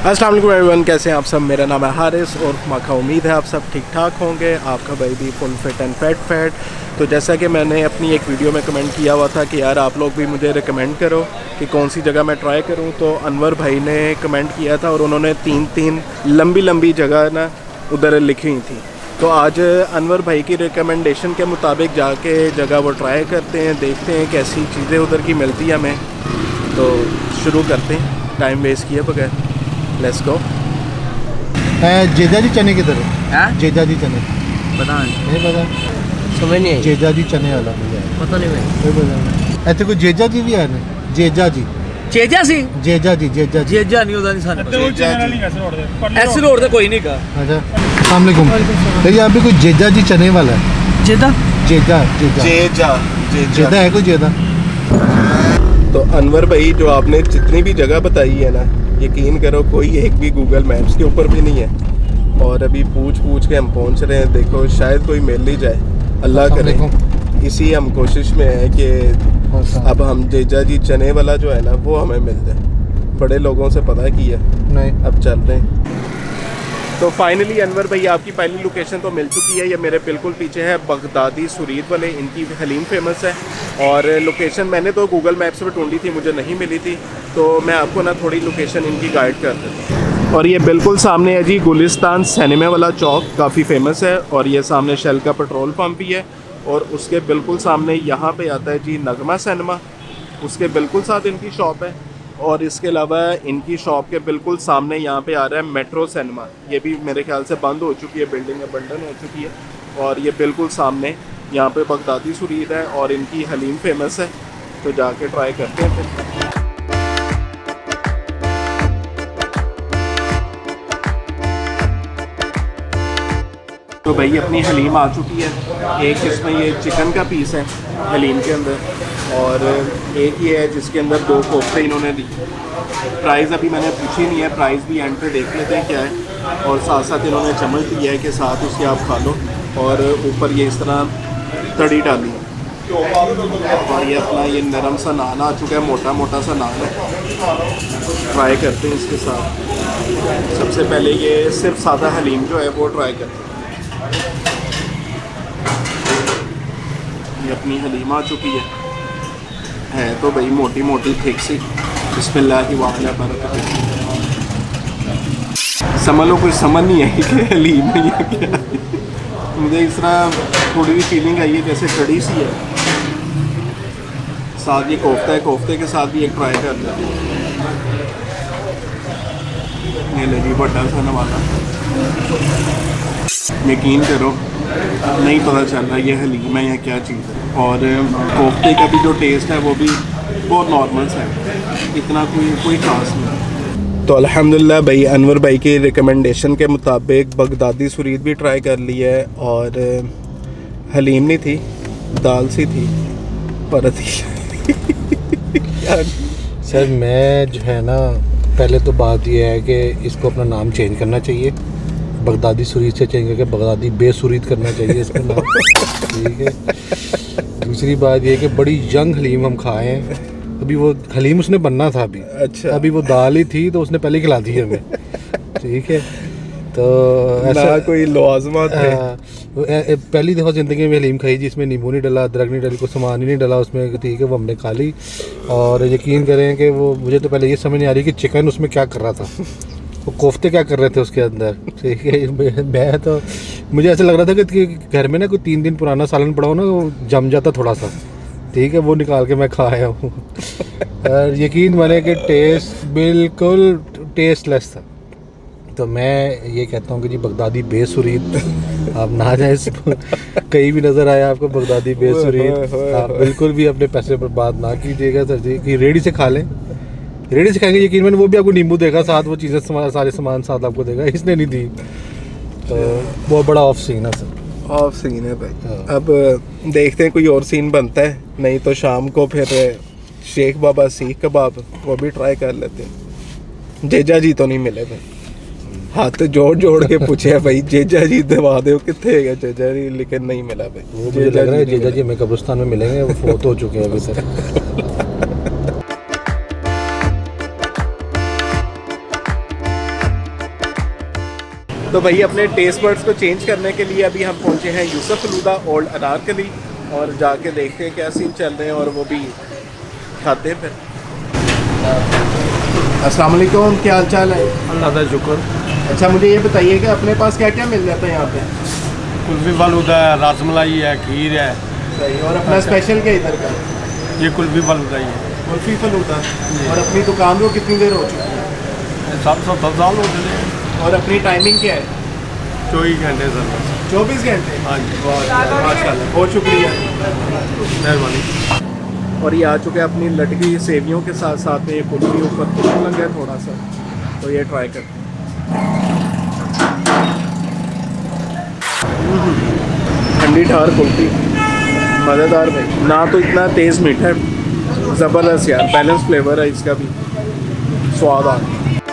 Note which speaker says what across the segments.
Speaker 1: अस्सलाम वालेकुम एवरीवन, कैसे हैं आप सब। मेरा नाम है हारिस और माखा। उम्मीद है आप सब ठीक ठाक होंगे। आपका भाई भी फुल फिट एंड फैट। तो जैसा कि मैंने अपनी एक वीडियो में कमेंट किया हुआ था कि यार आप लोग भी मुझे रिकमेंड करो कि कौन सी जगह मैं ट्राई करूं, तो अनवर भाई ने कमेंट किया था और उन्होंने तीन लंबी जगह ना उधर लिखी हुई थी। तो आज अनवर भाई की रिकमेंडेशन के मुताबिक जाके जगह वो ट्राई करते हैं, देखते हैं कैसी चीज़ें उधर की मिलती हैं हमें। तो शुरू करते हैं टाइम वेस्ट किए बगैर। Let's go.
Speaker 2: जेजा जी चने किधर है? जेजा जी चने
Speaker 3: पता
Speaker 2: नहीं पता,
Speaker 3: समझ नहीं आई।
Speaker 2: जेजा जी चने वाला
Speaker 3: पता नहीं मैं
Speaker 2: कोई पता ऐसे कोई जेजा जी भी है ना? जेजा जी
Speaker 3: चेजा सी
Speaker 2: जेजा जी
Speaker 3: चेजा नहीं होता नहीं सानू ऐसे रोड ते कोई नहीं का।
Speaker 2: अच्छा, अस्सलाम वालेकुम भैया, यहाँ पे कोई जेजा जी चने वाला है?
Speaker 3: चेदा
Speaker 2: जेजा जेजा जेदा है कोई जेदा?
Speaker 1: तो अनवर भाई जो आपने जितनी भी जगह बताई है ना, यकीन करो कोई एक भी गूगल मैप्स के ऊपर भी नहीं है। और अभी पूछ के हम पहुंच रहे हैं। देखो शायद कोई मिल ही जाए, अल्लाह करे। इसी हम कोशिश में है कि अब हम जेजा जी चने वाला जो है ना वो हमें मिल जाए। बड़े लोगों से पता किया
Speaker 2: नहीं,
Speaker 1: अब चल रहे हैं। तो फाइनली अनवर भाई आपकी पहली लोकेशन तो मिल चुकी है। ये मेरे बिल्कुल पीछे है बगदादी सुरीद वाले, इनकी हलीम फेमस है। और लोकेशन मैंने तो गूगल मैप्स पर ढूंढी थी, मुझे नहीं मिली थी, तो मैं आपको ना थोड़ी लोकेशन इनकी गाइड कर देता हूँ। और ये बिल्कुल सामने है जी गुलिस्तान सिनेमा वाला चौक, काफ़ी फेमस है। और ये सामने शेल का पेट्रोल पंप भी है। और उसके बिल्कुल सामने यहाँ पे आता है जी नगमा सिनेमा, उसके बिल्कुल साथ इनकी शॉप है। और इसके अलावा इनकी शॉप के बिल्कुल सामने यहाँ पे आ रहा है मेट्रो सिनेमा, ये भी मेरे ख्याल से बंद हो चुकी है, बिल्डिंग अबंडन हो चुकी है। और ये बिल्कुल सामने यहाँ पे बगदादी सुरीद है और इनकी हलीम फेमस है। तो जाके ट्राई करते हैं फिर। तो भाई अपनी हलीम आ चुकी है। एक इसमें ये चिकन का पीस है हलीम के अंदर, और एक ये है जिसके अंदर 2 कोफ्ते इन्होंने दी। प्राइस अभी मैंने पूछी नहीं है, प्राइस भी एंड पे देख लेते हैं क्या है। और साथ साथ इन्होंने चम्मच दिया है कि साथ उसके आप खा लो। और ऊपर ये इस तरह तड़ी डाली है। और ये अपना ये नरम सा नान आ चुका है, मोटा सा नान है। ट्राई करते हैं इसके साथ। सबसे पहले ये सिर्फ सादा हलीम जो है वो ट्राई करते हैं। ये अपनी हलीम आ चुकी है तो भाई मोटी थिक सी। बिस्मिल्लाह की वाला बरकत। समझ लो कोई समझ नहीं आई कि हलीम है या क्या है। मुझे इस तरह थोड़ी भी फीलिंग आई है जैसे कड़ी सी है। साथ ये कोफ्ता है, कोफ्ते के साथ भी एक ट्राई कर लेते हैं। ये ले जी बड़ा सा नवाला। यकीन करो नहीं पता चल रहा ये हलीम है या क्या चीज़ है। और कोफ्ते का भी जो टेस्ट है वो भी बहुत नॉर्मल सा है, इतना कोई खास नहीं। तो अल्हम्दुलिल्लाह भाई अनवर भाई की रिकमेंडेशन के मुताबिक बगदादी सुरीद भी ट्राई कर ली है। और हलीम नहीं थी, दाल सी थी पर
Speaker 2: सर मैं जो है ना, पहले तो बात यह है कि इसको अपना नाम चेंज करना चाहिए। बगदादी सुरीद से चेंज करके बगदादी बेसुरीद करना चाहिए इसका नाम। ठीक है। दूसरी बात यह कि बड़ी यंग हलीम हम खाए हैं। अभी वो हलीम उसने बनना था अभी। अच्छा। अभी वो दाल ही थी तो उसने पहले खिला दी हमें। ठीक है। तो ऐसा
Speaker 1: कोई लाज़िमात है।
Speaker 2: पहली दफ़ा ज़िंदगी में हलीम खाई जिसमें नींबू नहीं डला, अदरक नहीं डली, कोई सामान ही नहीं डला उसमें। ठीक है, वो हमने खा ली। और यकीन करें कि वो मुझे तो पहले ये समझ नहीं आ रही कि चिकन उसमें क्या कर रहा था, वो कोफ्ते क्या कर रहे थे उसके अंदर। ठीक है। मैं तो मुझे ऐसा लग रहा था कि घर में ना कोई 3 दिन पुराना सालन पड़ा हो ना, वो जम जाता थोड़ा सा। ठीक है, वो निकाल के मैं खा आया हूँ। और यकीन माने कि टेस्ट बिल्कुल टेस्टलेस था। तो मैं ये कहता हूँ कि जी बगदादी बेसुरीद आप ना जाए। कहीं भी नज़र आया आपको बगदादी बेसुरीद, आप बिल्कुल भी अपने पैसे बर्बाद ना कीजिएगा सर जी। कि रेडी से खा लें, रेडी से खाएंगे यकीन मैंने, वो भी आपको नींबू देगा साथ, वो चीज़ें सारे सामान साथ आपको देगा, इसने नहीं दी। तो बहुत बड़ा ऑफ सीन है सर।
Speaker 1: ऑफ सीन है भाई। अब देखते हैं कोई और सीन बनता है, नहीं तो शाम को फिर शेख बाबा सीख कबाब वो भी ट्राई कर लेते हैं। जेजा जी तो नहीं मिले भाई, हाथ जोड़ के पूछे भाई जेजा जी दवा दो कितने गए जेजा जी, लेकिन नहीं मिला भाई।
Speaker 2: वो मुझे लग रहा है जेजा जी हमें कब्रिस्तान में मिलेंगे, वो फोत हो चुके हैं अभी सर।
Speaker 1: तो भाई अपने टेस्ट बर्ड्स को चेंज करने के लिए अभी हम पहुंचे हैं यूसुफ फलूदा ओल्ड अनारकली, और जाके देखते हैं क्या सीन चल रहे हैं और वो भी खाते हैं फिर। अस्सलाम वालेकुम, क्या हाल चाल है?
Speaker 3: अल्लाह का शुक्र।
Speaker 1: अच्छा मुझे ये बताइए कि अपने पास क्या क्या मिल जाता है यहाँ पे?
Speaker 3: कुल्फी फालूदा है, रसमलाई है, खीर है।
Speaker 1: सही। और अपना स्पेशल क्या इधर का?
Speaker 3: ये कुल्फी फालूदा ही है।
Speaker 1: कुल्फी फलूदा। और अपनी दुकान को कितनी देर हो चुकी है?
Speaker 3: 770 साल हो गए।
Speaker 1: और अपनी टाइमिंग क्या है?
Speaker 3: 24 घंटे सर।
Speaker 1: 24 घंटे?
Speaker 3: हाँ जी,
Speaker 1: माशाल्लाह, बहुत शुक्रिया,
Speaker 3: मेहरबानी।
Speaker 1: और ये आ चुके हैं अपनी लटकी सेवियों के साथ साथ में ये कुल्फी ऊपर कुछ लग गया थोड़ा सा, तो ये ट्राई करते हैं। ठंडी ठार कुल्फी, मज़ेदार भाई, ना तो इतना तेज़ मीठा है, ज़बरदस्त यार, बैलेंस फ्लेवर है इसका भी, स्वाद आ।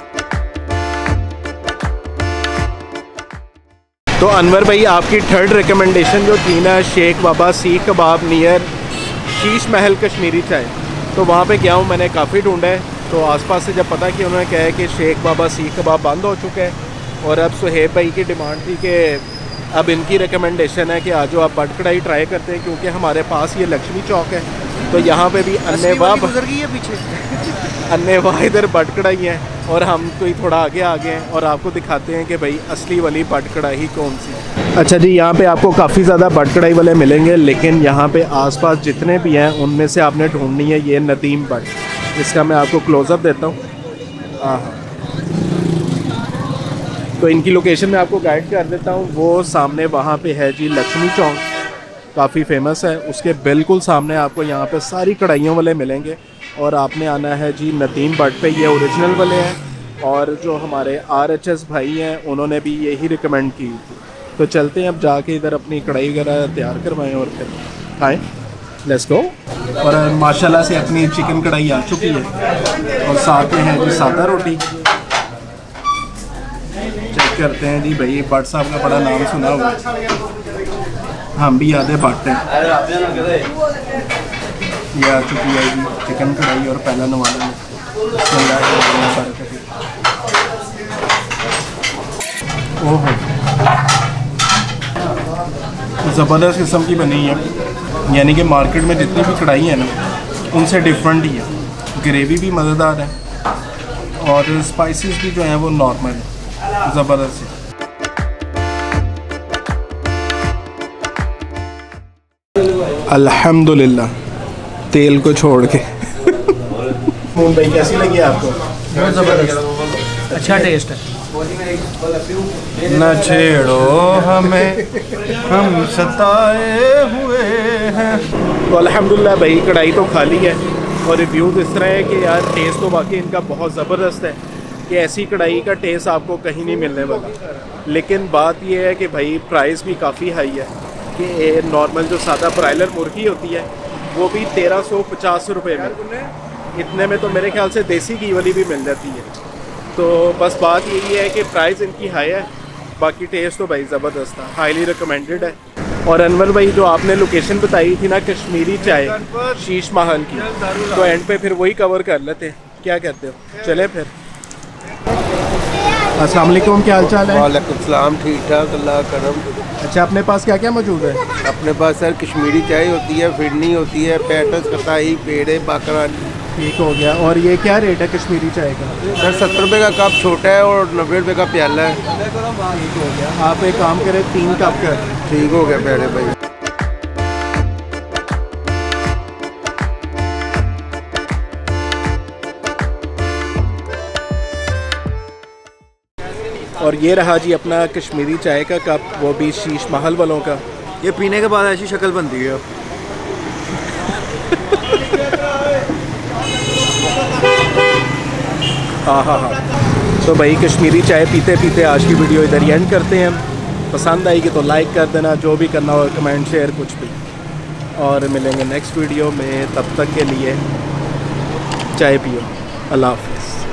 Speaker 1: तो अनवर भाई आपकी थर्ड रिकमेंडेशन जो थी ना, शेख बाबा सीख कबाब नियर शीश महल कश्मीरी चाय, तो वहाँ पे गया हूँ, मैंने काफ़ी ढूंढा है, तो आसपास से जब पता कि उन्होंने कहा है कि शेख बाबा सीख कबाब बंद हो चुका है, और अब सुहेब भाई की डिमांड थी कि अब इनकी रिकमेंडेशन है कि आज जो आप बट कढ़ाई ट्राई करते हैं, क्योंकि हमारे पास ये लक्ष्मी चौक है, तो यहाँ पे भी अन्य
Speaker 4: गुजर गई है पीछे
Speaker 1: अन्य इधर बट कढ़ाई है, और हम तो ही थोड़ा आगे आ गए हैं और आपको दिखाते हैं कि भाई असली वाली बट कढ़ाई कौन सी है। अच्छा जी, यहाँ पे आपको काफ़ी ज़्यादा बट कढ़ाई वाले मिलेंगे, लेकिन यहाँ पे आसपास जितने भी हैं उनमें से आपने ढूंढनी है ये नदीम बट, इसका मैं आपको क्लोज़अप देता हूँ। हाँ, तो इनकी लोकेशन मैं आपको गाइड कर देता हूँ। वो सामने वहाँ पे है जी लक्ष्मी चौक, काफ़ी फेमस है, उसके बिल्कुल सामने आपको यहाँ पे सारी कढ़ाइयों वाले मिलेंगे, और आपने आना है जी नदीम बट पे, ये ओरिजिनल वाले हैं, और जो हमारे RHS भाई हैं उन्होंने भी यही रिकमेंड की थी। तो चलते हैं अब जाके इधर अपनी कढ़ाई वगैरह तैयार करवाएं और फिर खाएँ। Let's go. और माशाल्लाह से अपनी चिकन कढ़ाई आ चुकी है, और साथ में है जी सादा रोटी। चेक करते हैं जी, भाई भट्ट साहब का बड़ा नाम सुना हुआ है, हम भी यादें भट्ट हैं। ये आ चुकी है जी चिकन कढ़ाई, और पहला नवाला में ओहो ज़बरदस्त किस्म की बनी है, यानी कि मार्केट में जितनी भी कढ़ाई है ना उनसे डिफरेंट ही है। ग्रेवी भी मज़ेदार है, और स्पाइसेस भी जो हैं वो नॉर्मल है, ज़बरदस्त है। अल्हम्दुलिल्लाह, तेल को छोड़ के। मून भाई कैसी लगी आपको?
Speaker 4: बहुत ज़बरदस्त, अच्छा टेस्ट है।
Speaker 3: न छेड़ो हमें, हम सताए हुए हैं।
Speaker 1: तो अल्हम्दुलिल्लाह भाई कढ़ाई तो खाली है, और रिव्यूज़ इस तरह है कि यार टेस्ट तो वाकई इनका बहुत ज़बरदस्त है, कि ऐसी कढ़ाई का टेस्ट आपको कहीं नहीं मिलने वाला। लेकिन बात यह है कि भाई प्राइस भी काफ़ी हाई है, कि नॉर्मल जो सादा ब्रायलर मुर्गी होती है वो भी 1350 रुपये में, इतने में तो मेरे ख्याल से देसी घी वाली भी मिल जाती है। तो बस बात यही है कि प्राइस इनकी हाई है, बाकी टेस्ट तो भाई ज़बरदस्त था, हाईली रिकमेंडेड है। और अनवर भाई जो आपने लोकेशन बताई थी ना कश्मीरी चाय शीश महल की, तो एंड पे फिर वही कवर कर लेते हैं, क्या कहते हो? चले फिर। अस्सलाम वालेकुम, क्या हाल चाल है?
Speaker 5: वालेकुम सलाम, ठीक ठाक, अल्लाह करम।
Speaker 1: अच्छा, अपने पास क्या क्या मौजूद है?
Speaker 5: अपने पास सर कश्मीरी चाय होती है, फिरनी होती है, पैटस, कताई, पेड़े, बाकरानी।
Speaker 1: ठीक हो गया। और ये क्या रेट है कश्मीरी चाय का?
Speaker 5: सर 70 रुपये का कप छोटा है और 90 रुपये का प्याला है।
Speaker 1: ठीक हो गया। आप एक काम करें 3 कप कर।
Speaker 5: ठीक हो गया प्यारे भाई।
Speaker 1: और ये रहा जी अपना कश्मीरी चाय का कप, वो भी शीश महल वालों का।
Speaker 4: ये पीने के बाद ऐसी शक्ल बनती है।
Speaker 1: हाँ। तो भाई कश्मीरी चाय पीते पीते आज की वीडियो इधर ही एंड करते हैं। पसंद आएगी तो लाइक कर देना, जो भी करना हो कमेंट शेयर कुछ भी, और मिलेंगे नेक्स्ट वीडियो में। तब तक के लिए चाय पियो, अल्लाह हाफ़िज़।